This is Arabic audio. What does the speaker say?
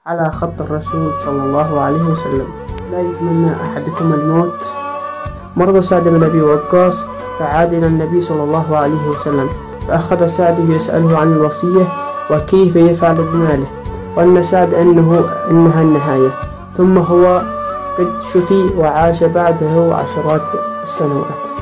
على خط الرسول صلى الله عليه وسلم. لا يتمنى أحدكم الموت. مرض سعد بن أبي وقاص فعاد إلى النبي صلى الله عليه وسلم، فأخذ سعد يسأله عن الوصية وكيف يفعل بماله، وأن سعد إنها النهاية، ثم هو قد شفي وعاش بعده عشرات السنوات.